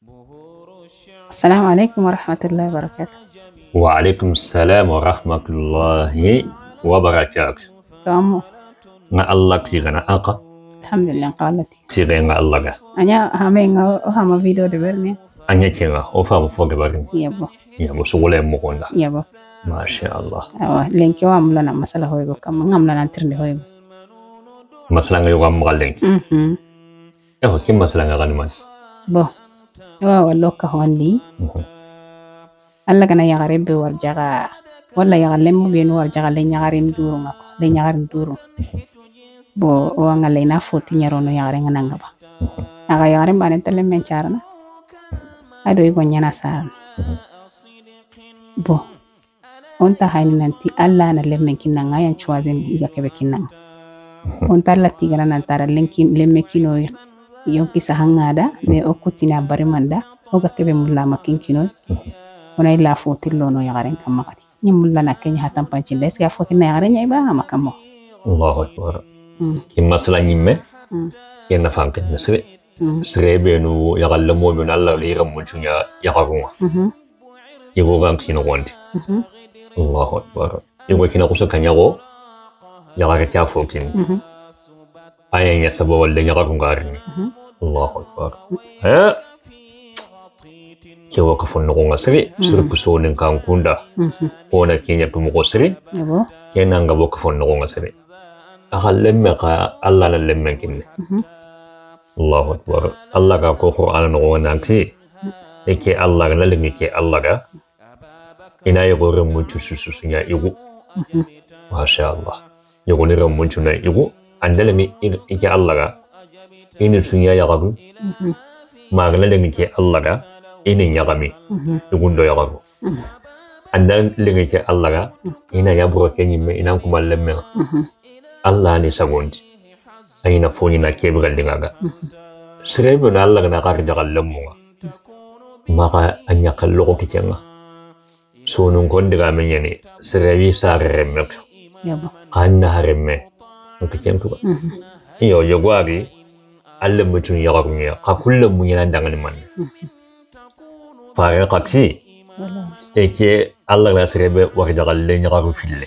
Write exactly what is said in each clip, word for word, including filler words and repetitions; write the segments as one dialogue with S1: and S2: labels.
S1: السلام عليكم ورحمة الله وبركاته.
S2: وعليكم السلام ورحمة الله وبركاته.
S1: كامو
S2: nga Allah ksiga na aka
S1: الحمد لله قالتي
S2: ksiga nga Allah ga
S1: أنا همين هما فيديو دبرني
S2: anya kenga o fa fo ga bari
S1: يابو
S2: ya bo sugule mo konda
S1: يابو
S2: ma sha Allah
S1: أوا لينكي وام لنا مسألة هوي بكم ngam lana tirni hoy
S2: masala nga yoga magaleng
S1: mhm
S2: e ko kim masala nga kan man
S1: bo wa wallo ka hondi alla kana ya garebe war jaga wala ya lemu be no war jaga le nyagarin duru ngako le nyagarin duru bo wa ngale na foti nyaro no yare nanga ba aga yare bane tele men charna ado igo nyana sar bo onta hayni nanti alla na lemme kinanga yan choisen iga kebe kinanga onta la tigara nan tara lenkin lemme kino yonki sahangada me okutina barimanda oga kebe mulla makin kino ona ila foti lono yare kamma kadi nyimulla na kenya hatam panchi les ga foti na yare nyai ba makamo
S2: Allahu akbar kim masala nyimme kenna fanken nasre srebe no ya galle mo be Allah li ram mun chunya ya garunga yigo gam sino wonde Allahu akbar yigo kina kusa kanyago ya ga kya fokin ayen ya sabo walle ya garunga rin Allahu akbar eh kewa ka fonno ko ngasre sur puso nen kan kunda ona kenya tumo ko sre
S1: yabo
S2: kenan ga boko fonno ko ngasre أخلم مقا الله للم كنه الله أكبر الله كا قرآن نقول نانتي إكى الله نلقي كي الله كا إنا يقول رموج سوسوسيا يقو ما شاء الله يقول رموج نا يقو عندنا إكى الله كا إن سنيا يقابل ما نلقي كي الله كا إن يقامي يقول دو يقابل عندنا نلقي كي الله كا إنا يبغى كني ما إنا كمال لم Allah ni sagondi ayina foni na kebra dingaga sirebe na Allah na ka jagal lamunga maka anya kallo ko kikenga so nun gondiga menyani sirebi sare remek
S1: yabo
S2: kanna haremme ko kikentu iyo yogwari Allah mutun yagunya ka kullu mun yana dangan man fare qaksi eke Allah na sirebe wa jagal le nyaga fille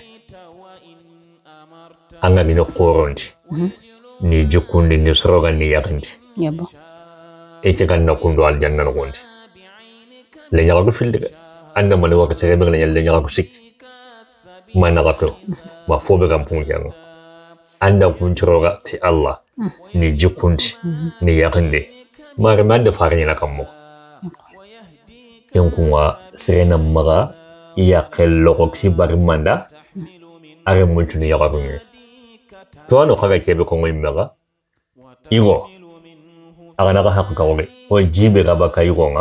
S2: anga ni qoronti ni jukundi ni soroga ni yakandi
S1: yabo
S2: e ke ganna kundo al janna no gondi le nyaga ko filde anda man waka tere be le nyaga ko sik man na to ma fobe gam pun jang anda kun soroga ci Allah ni jukundi ni yakandi mare man da farni na kammo yan kunwa serena maga ya kello ko ci bar manda are multu ni yaga bungi to ano kaga kebe ko ngoy mega igo aga naga hakka ko o jibe ga baka igo nga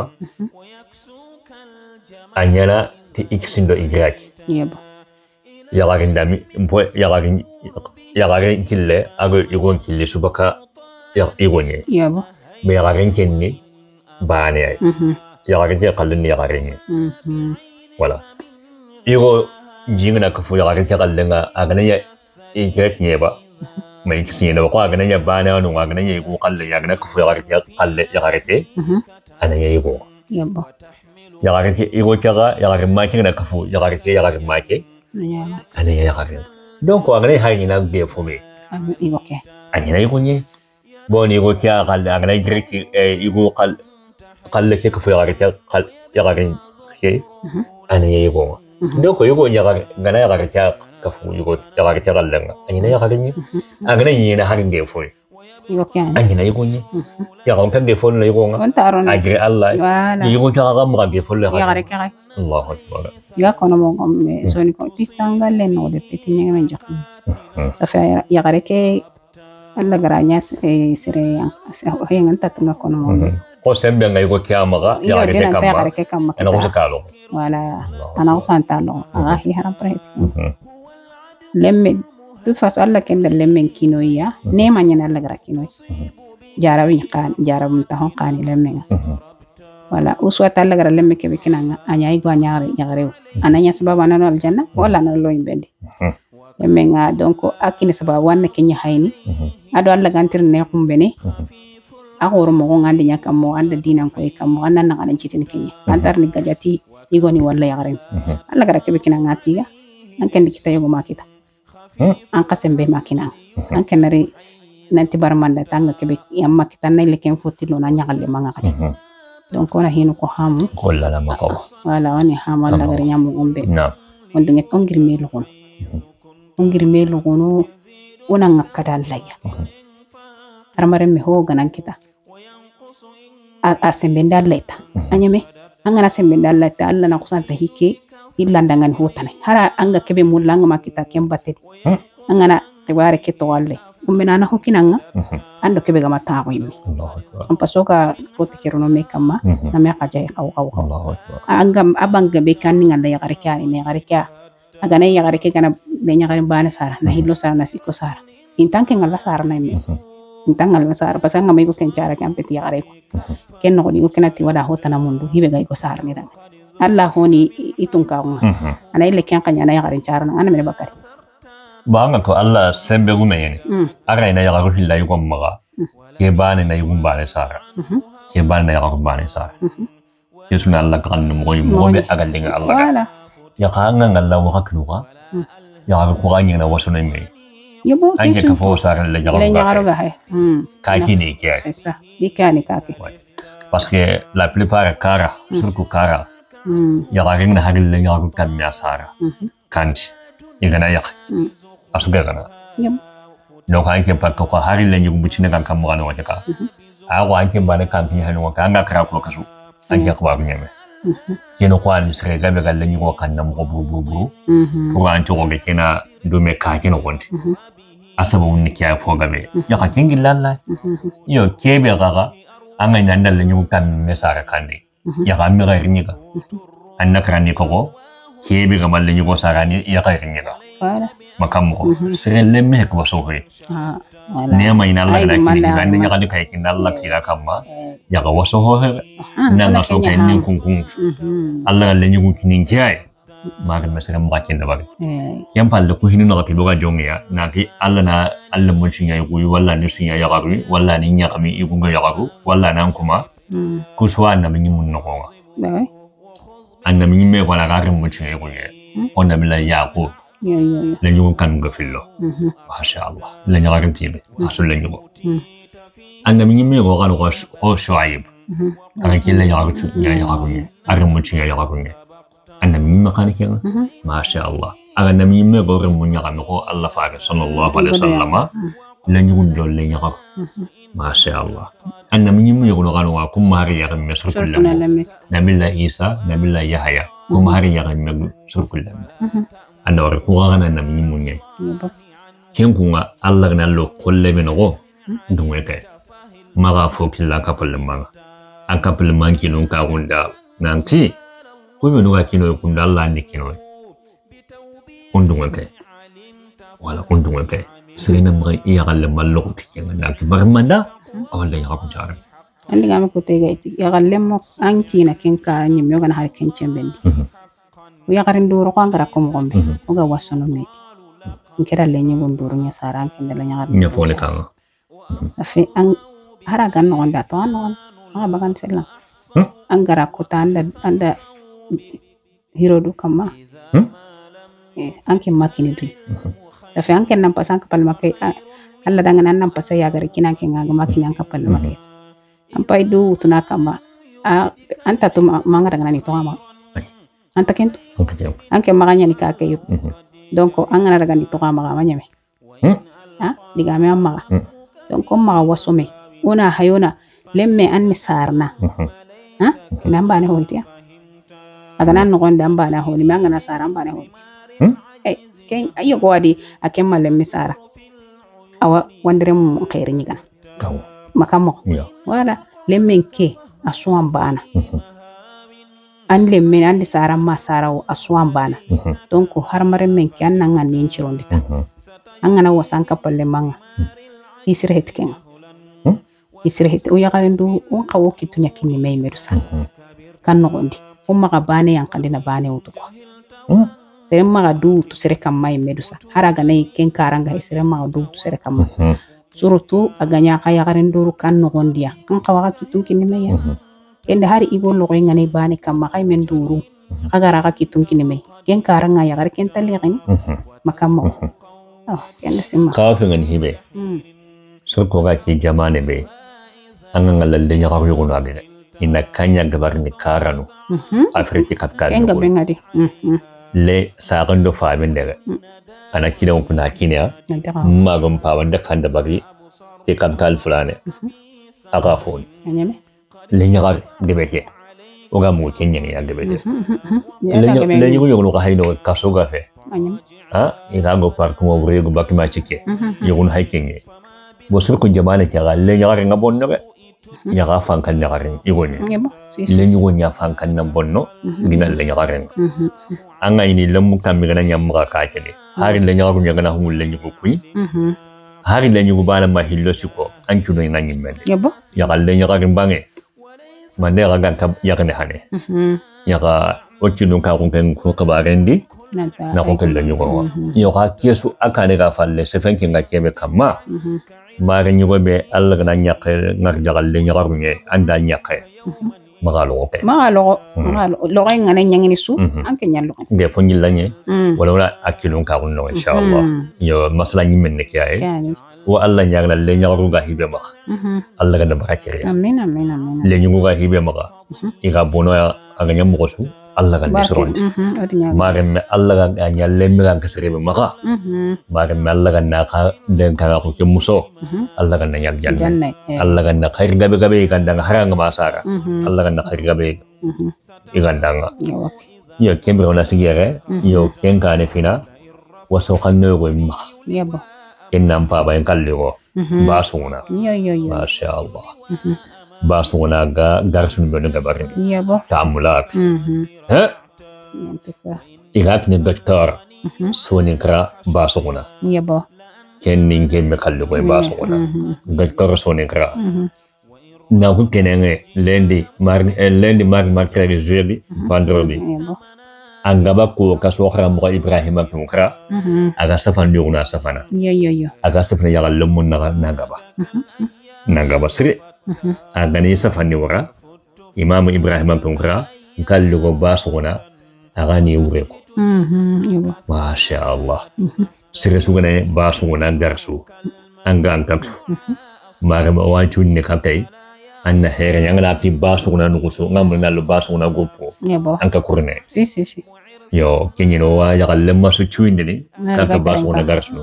S2: anyana ti iksindo igraki
S1: yabo
S2: yaga ndami mbo yaga yaga kille ago igo kille subaka ya igo ne
S1: yabo
S2: be yaga kenni baane ay yaga je kallni yaga reni voilà igo jingna ka fu yaga ke kallenga aga ne igraki ne ba mai kisi ne ba ko aga ne baane no aga ne igo kalle yaga ne ka fu yaga ke kalle yaga ke ana ye igo
S1: yabo
S2: yaga ke igo kaga yaga ma ke na ka fu yaga ke yaga ma ke
S1: yabo
S2: ana ye yaga ke donc aga ne hayni na be fu me
S1: igo ke
S2: ani na igo ni bon igo ke kalle aga ne igraki igo kalle kalle ke ka fu yaga ke kalle yaga ke ana ye igo donc igo yaga ngana yaga ke ka fu igo yaga ke kalle nga ani na yaga ni aga ne ni na harin be fu
S1: igo ke
S2: ani na igo ni yaga on kan be fu na igo nga
S1: on taron
S2: agri Allah
S1: wala
S2: igo ke ga ma be fu la
S1: ya gare ke
S2: Allahu akbar
S1: ya kono mo ngom me soni ko ti sangale no de peti nyanga men jakki sa fa ya gare ke alla garanya e sire yang o hengan tatuma kono mo
S2: ko sembe nga igo ke amaga yaga ke
S1: ya gare ke
S2: kamba
S1: kamma
S2: ana ko sakalo
S1: wala ana ko santalo aga hi haram pre lemme toute façon alla kenda lemme kino ya ne manya alla gara kino jarawi kan jarabum tahon kan lemme wala uswata alla gara lemme ke bikinanga anya igo anyare yagare ananya sababa na al janna wala na lo imbendi lemme nga donc akini sababa wanne kenya hayni ado alla gantir ne kumbene agoro mo ngandi nya kam mo anda dinan ko e kam mo annan ngana citin kenya antar ni gajati igoni walla yagaren alla gara kebe kina ngati ya an kendi kita yogo makita an kasembe makina an kenari nanti barmanda tanga kebe yamma kita nay leken fotilo na nyagalle manga kati donc ona hinu ko hamu
S2: kolla la mako
S1: wala woni hamu alla gara nyamu ombe
S2: na
S1: on dunget ongir melu gon ongir melu gono ona ngakada laya armare me ho ganan kita a sembe ndalleta anyame angana sembe ndalleta alla na kusanta hike illa ndangan hotane hara anga kebe mulanga makita kembate angana tibare keto walle ummena na hokinanga ando kebe gama tawo yimmi am pasoka kote kerono me kama na me kaje kaw kaw kaw anga abanga be kaninga da yagare kani ne yagare kya aga ne yagare ke kana be nyagare bana sara na hillo sara na siko sara intanke ngala sara na me intangal sara pasanga me ko kencara kam peti yagare ko ken no ko kenati wada hotana mundu hibe gay ko sara ni dan Allah honi itun kawo ana ile kyan kanya na yagare cara na ana me bakari
S2: banga ko Allah sembe gume yene ara ina yaga ko hilla yugo maga ke bane na yugo bane sara ke bane na yaga ko bane sara yesuna Allah kan mo yi mo be agal dinga Allah
S1: wala
S2: ya kanga ngalla wa hakluga ya ko ganya na waso na me
S1: yobo
S2: anje ka fo sara le yaga
S1: le nyaro ga hay
S2: ka kini ke
S1: c'est ça dikani ka ke
S2: parce que la plupart kara surtout kara yaga ring na hagil le yaga ko kam ya sara kanti igana yak asugana
S1: yam
S2: donc anke pakko ko hari le nyugo bucine kan kam mo wata ka a ko anke bane kan fi hanu ka anga kra ko kasu anke ko ba nyame kino ko ani sere gabe gal le nyugo kan nam ko bu bu bu ko an to go kena do me ka kino gonti asaba wonni kya fo gabe ya ka kingi lalla yo kebe gaga anga nyanda le nyugo kan mesara kandi ya ka mi ga ringa anna krani ko ko kebe ga mal le nyugo sarani ya ka ringa
S1: wala
S2: makammo sere lemme ko so hoy
S1: ah
S2: ne ma ina Allah da kini ga ne ga duka yakin Allah tira kamma ya ga waso ho nan ga so kai nin kun kun Allah le ni kun kinin kiai ma ga masara ma kin da ba yan palle ko hinu na ga tiboga jongiya na ki Allah na Allah mun cin yayi ko walla ni sun yayi ga walla ni nya kami igun ga ga walla nan kuma ku so an na min mun no ko an na min me ko la ga mun cin yayi ko on na bila ya ko
S1: yo yo yo
S2: le nyugo kan ga fillo masha Allah le nyaga kan tibe asul le nyugo anda min mi go kan go o shuaib kan ki le nyaga tu nya nyaga ko arum mu chi nyaga ko anda min ma kan ki masha Allah aga na min mi go rum mu nyaga ko Allah fa sallallahu alaihi wasallam le nyugo do le nyaga masha Allah anda min mi go kan wa kum mari ya kan mesur kullu nabilla Isa nabilla Yahya kum mari ya kan mesur kullu anda wara ko gana na min mun nyai ken kunga Allah na lo kolle be no dungwe kay maga fo killa kapal maga an kapal man kinu ka gunda nanti ko me no ga kinu kunda Allah ni kinu undungwe kay wala undungwe kay sirina maga iya galle mallo tikenga na ki barmanda awalla ya ko jara
S1: andi ga ko tega ya galle mo an kina ken ka nyim yo gana har ken chembendi ya garin duro ko ngara ko ngombe o ga wasono meki ngera le nyugo nduro nya saran ken la nya
S2: nya fone kan
S1: afi an hara gan no nda to non ma bagan sella an gara ko tanda anda hirodu kama eh an ken makini du afi an ken nan pasan ka palma kai alla danga nan nan pasay ya gari kinan ken ga makini an ka palma kai an pay du tuna kama anta to manga danga ni to ama anta kento anke maganya ni kake yup donc angana daga ni to ka maga manyame ha diga me amma donc maga wasome ona hayona lemme anni sarna ha namba ne hoytiya aga nan no gonda amba na honi manga na sara amba ne hoyti eh ken ayo go wadi akemma lemme sara awa wandere mu khairi ni gana makamo wala lemme ke aswan bana an lemme an di sara ma sara o aswan bana donc har mare men ki an nan ni chirondita an ngana wasan ka palle manga isire hetken isire het o yagarin du on kawo kitunya kimi may merusa kan no gondi o maga bane yan kandina bane o to ko sere maga du to sere kam may medusa haraga nay ken karanga sere maga du to sere kam surtout aganya kaya garin duru kan no gondia kan kawa kitun kinime ya kende hari igo logo ngane bani kam makay men duru agara ka kitun kinime ken karanga ya gar ken taliqin makammo oh kende simma
S2: kafi ngani hibe so ko ga ki jamane be anga lalle nya ko yugo ngade ina kanya gabar ni karanu afriki kapka
S1: ken gabe ngadi
S2: le sagando fa ben daga ana kidan kuna kinya magam pa wanda kan da bari te kam tal fulane aga fon
S1: anyame
S2: le nya ga gabe ke oga mu kenya ya gabe de le nya yugo no ga hayno kaso ga fe
S1: anyame
S2: ha ina go par ko wure go bakima cike yugo hiking ne bo sur ko jamane ke ga le nya ga ngabon no ya ga fan kan ne garin yugo ne le yugo nya fan kan nan bonno bina le nya garin an ga ini lamu kan mi ganan yamma ka kele hari le nya ga nya gana hu le nya ko kui hari le nya go bana ma hillo siko an kuno ina nyin mel
S1: yabo
S2: ya ga le nya garin bange mande ga gan ta ya gane hane ya ga okino ka ko kan ko ka barendi na ko kan le nya go yo ga kesu aka ne ga falle se fankin ga kebe kamma mare nyugo be alla gana nyaqe ngar jagal le nyagar nge anda nyaqe magalo oke
S1: magalo magalo lo ngay ngane nyangini su anke nyallo
S2: de fo nyilla nye wala wala akilun ka gunno inshallah yo masala nyi men ne kiyaye wa alla nyagala le nyagaru ga hibe ma alla gana barakere
S1: amin amin amin
S2: le nyugo ga hibe ma iga bono aga nyam ko su alla gana sorondi mare me alla ga nyalle me ga kasere ma ga mare me alla gana ka den ka ko ke muso alla gana nyal janne alla gana khair gabe gabe ganda haranga masara alla gana khair gabe igandanga yo kembe ona sigere yo kenka ne fina waso kanno go ma
S1: yabo
S2: innam pa bayan kalligo ba suna
S1: yo yo yo
S2: masha Allah ba suna ga garsun be daga barin
S1: yabo
S2: ta'amulat ha irak ne doktor soni kra ba suna
S1: yabo
S2: kennin ke me kalligo ba suna doktor soni kra na ku kenenge lendi mar lendi mar mar kere jeudi vendredi angaba ko kaso khara mo Ibrahima ko kra aga safan yuguna safana
S1: yo yo yo
S2: aga safana ya lumun na nagaba nagaba sire aga ni safan ni wara Imam Ibrahima ko kra kallu go basuna aga ni wure ko
S1: mhm
S2: ma sha Allah sire sugane basuna garsu anga antak mare mo wajun ne kapay anna here nyanga ti basuna nuguso ngamna lu basuna gopo
S1: yebo
S2: anka kurne
S1: si si si
S2: yo kenyino wa ya lemma su chuindini kaka basu na garsno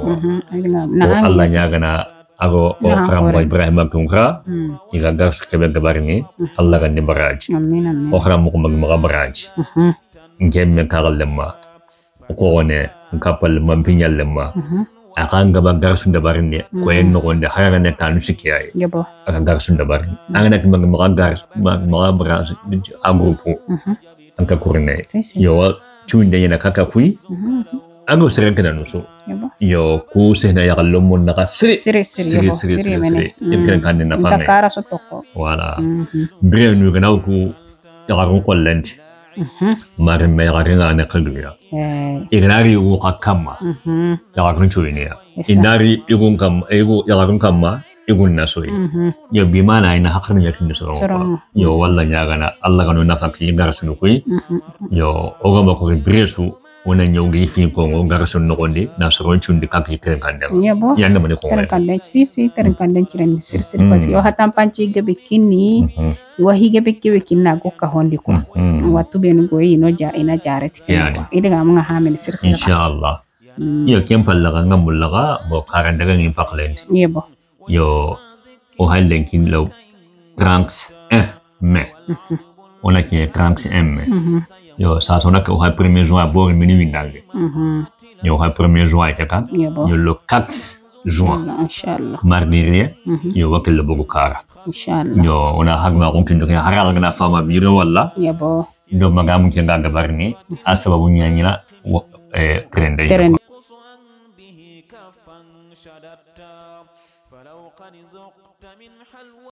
S2: na Allah nyaga na ago o ram Ibrahima kungra iga gars kebe gabarni Allah gan ni baraj
S1: amin amin
S2: o ram ko mag mag baraj ngemme ka lemma ko wone kapal mampinyal lemma akan gaba garsu da barni ko en no gonde hayana ne kanu sikiyai
S1: yebo
S2: akan garsu da barni angana mag mag gars mag mag baraj agrupo anka kurne yo chuinde yana kaka kui ago seren kana nuso yo ku sehna ya gallom mon naka siri
S1: siri siri
S2: siri
S1: siri mene
S2: yemken kan na fame
S1: takara so tokko
S2: wala bre nu gana ku ya garu kollenti mare me garinga ne kalduya ignari u kakama ya garu chuine ya inari igun kam ego ya garu kama igun nasoi yo bimana ina hakran yakin so yo walla nyagana Allah ganu nafaki garasunu kui yo ogama ko bresu wona nyongi fi ko garasun no gondi na soron chundi kakki kren kande
S1: yabo
S2: yanda mane ko
S1: kren kande si si kren kande chiren sir sir pasi yo hatam panchi gabe kinni wa hige be kiwe kinna go ka hondi ko watu ben go ino ja ina jaret kinna idaga mga hamen sir sir
S2: inshallah yo kempal laga ngamul laga bo karan daga ngi paklen
S1: yabo
S2: yo o halen kin law ranks eh me ona ki ranks m yo sa sona ko ha premier juin bo minu windange yo ha premier juin ka yo le quatre juin
S1: inshallah
S2: mardi yo wakil le bogu kara
S1: inshallah
S2: yo ona hagma ko kin doka haral gna fama biro walla
S1: yabo
S2: do magam kin ga barni asababu nyanyina e prende